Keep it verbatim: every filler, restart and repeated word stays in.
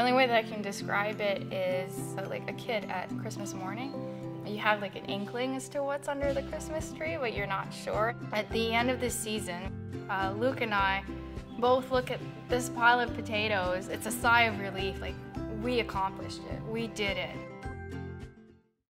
only way that I can describe it is uh, like a kid at Christmas morning. You have like an inkling as to what's under the Christmas tree, but you're not sure. At the end of the season, uh, Luke and I both look at this pile of potatoes. It's a sigh of relief, like we accomplished it, we did it.